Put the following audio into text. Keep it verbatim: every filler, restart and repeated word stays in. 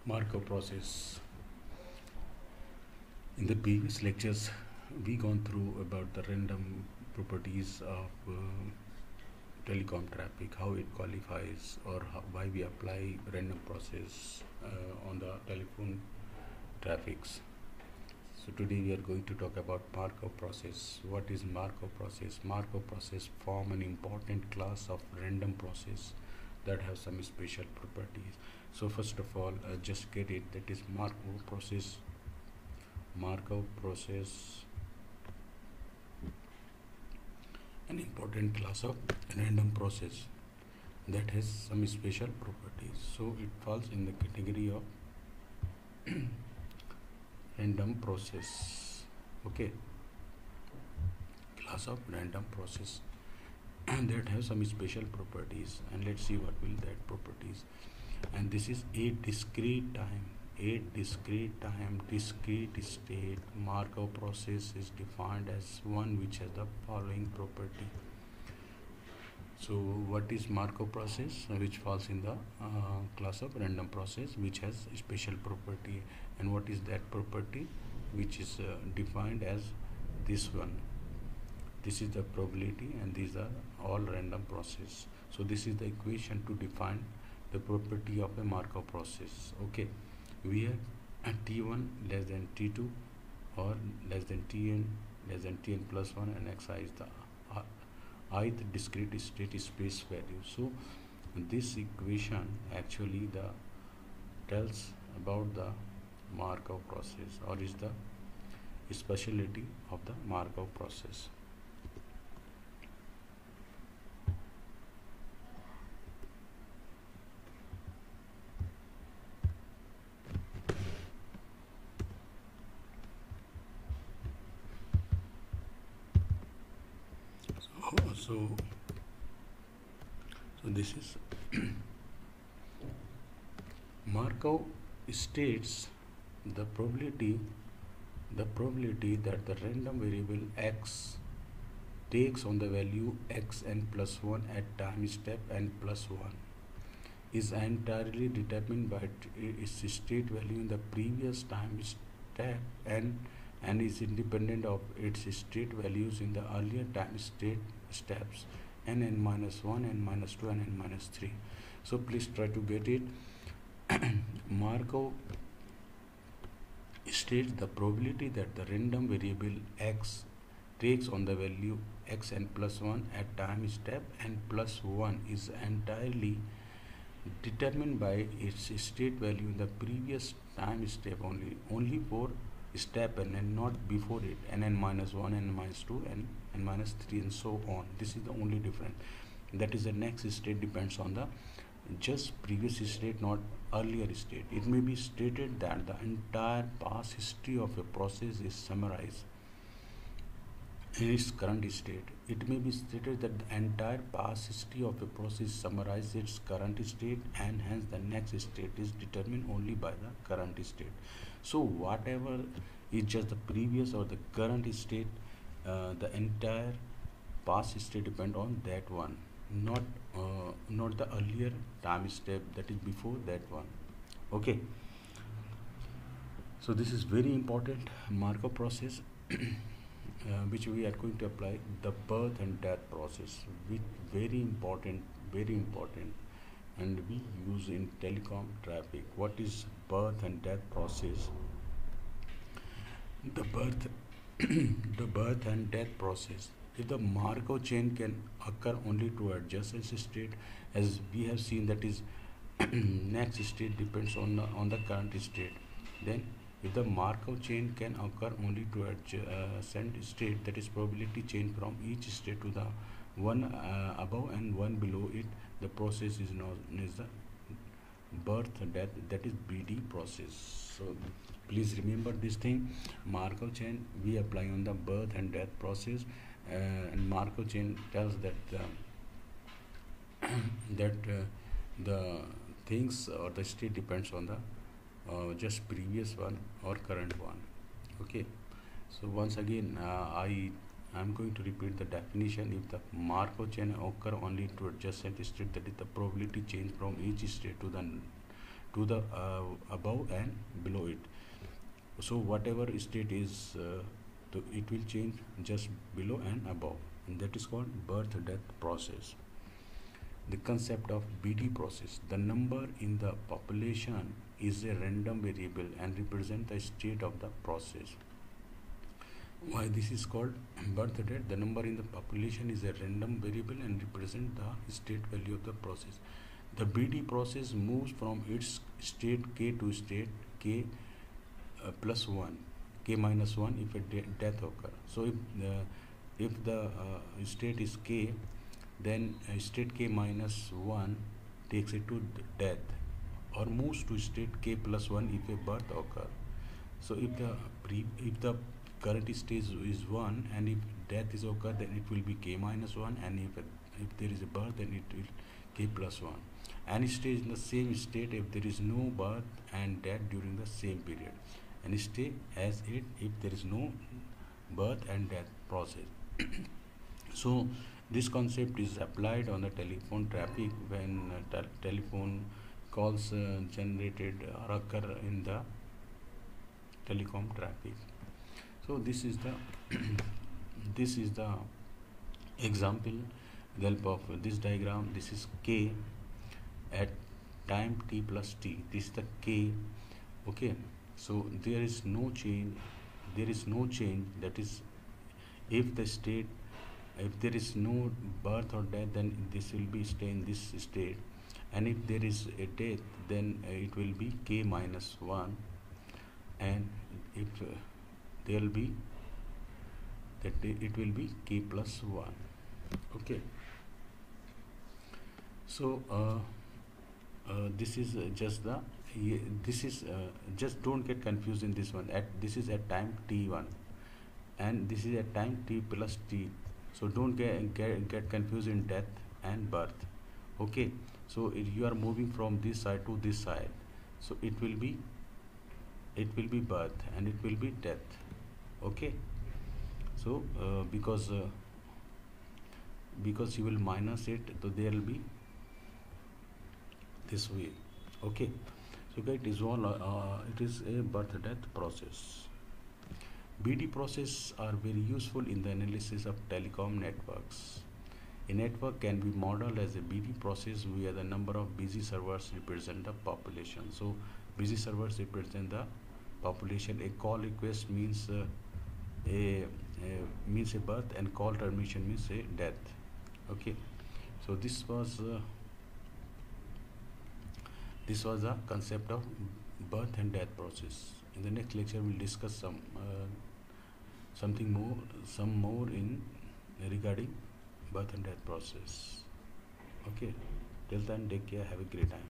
Markov process. In the previous lectures, we gone through about the random properties of uh, telecom traffic, how it qualifies, or how, why we apply random process uh, on the telephone traffics. So today we are going to talk about Markov process. What is Markov process? Markov process form an important class of random process that have some special properties. So first of all, uh, just get it, that is Markov process. Markov process, an important class of random process that has some special properties. So it falls in the category of random process. Okay, class of random process and that have some special properties, and let's see what will that properties. And this is a discrete time, a discrete time, discrete state. Markov process is defined as one which has the following property. So what is Markov process, which falls in the uh, class of random process, which has special property, and what is that property, which is uh, defined as this one. This is the probability, and these are all random process. So this is the equation to define the property of a Markov process. Okay, we have at T one less than T two or less than Tn less than Tn plus one, and xi is the ith discrete state space value. So this equation actually the tells about the Markov process, or is the specialty of the Markov process. So, so this is Markov states the probability, the probability that the random variable x takes on the value xn plus one at time step n plus one is entirely determined by its state value in the previous time step n, and is independent of its state values in the earlier time state steps n n minus one, n minus two, and n minus three. So please try to get it. Markov states the probability that the random variable x takes on the value xn plus one at time step n plus one is entirely determined by its state value in the previous time step only, only for step n and not before it, n n minus one, n minus two, and n minus three, and so on. This is the only difference. That is, the next state depends on the just previous state, not earlier state. It may be stated that the entire past history of a process is summarized in its current state. It may be stated that the entire past history of a process summarizes its current state, and hence the next state is determined only by the current state. So whatever is just the previous or the current state, uh, the entire past state depend on that one, not uh, not the earlier time step that is before that one. Okay, so this is very important Markov process. Uh, which we are going to apply the birth and death process, which very important, very important, and we use in telecom traffic. What is birth and death process? The birth, the birth and death process. If the Markov chain can occur only to adjacent state, as we have seen, that is next state depends on the, on the current state, then if the Markov chain can occur only to adjacent state, that is probability chain from each state to the one uh, above and one below it, the process is known as the birth death, that is B D process. So please remember this thing. Markov chain we apply on the birth and death process, uh, and Markov chain tells that uh, that uh, the things or the state depends on the Uh, just previous one or current one. Okay, so once again uh, I am going to repeat the definition. If the Markov chain occur only to adjacent state, that is the probability change from each state to the to the uh, above and below it. So whatever state is, uh, to, it will change just below and above, and that is called birth death process. The concept of B D process: the number in the population is a random variable and represent the state of the process. Why this is called birth death? The number in the population is a random variable and represent the state value of the process. The B D process moves from its state k to state k uh, plus one, k minus one if a de- death occur. So if the if the uh, state is k, then uh, state k minus one takes it to death, or moves to state k plus one if a birth occur. So if the pre- if the current stage is one, and if death is occur, then it will be k minus one, and if if there is a birth, then it will k plus one. And stay in the same state if there is no birth and death during the same period, and stay as it if there is no birth and death process. So this concept is applied on the telephone traffic when uh, tel- telephone calls uh, generated or occur in the telecom traffic. So this is the this is the example with the help of this diagram. This is k at time t plus t. This is the k. Okay, so there is no change. There is no change. That is, if the state, if there is no birth or death, then this will be stay in this state, and if there is a death, then uh, it will be k minus one, and if uh, there will be that it will be k plus one. Okay, so uh, uh, this is uh, just the ye- this is uh, just don't get confused in this one. At this is at time t one, and this is at time t plus t. So don't get get, get confused in death and birth. Okay, so if you are moving from this side to this side, so it will be it will be birth and it will be death. Okay, so uh, because uh, because you will minus it, so there will be this way. Okay, so guys, it is all uh, it is a birth death process. B D processes are very useful in the analysis of telecom networks. A network can be modeled as a B D process where the number of busy servers represent the population. So busy servers represent the population. A call request means uh, a, a means a birth, and call termination means a death. Okay, so this was uh, this was the concept of birth and death process. In the next lecture, we'll discuss some uh, something more, some more in regarding birth and death process. Okay, till then, take care. Have a great time.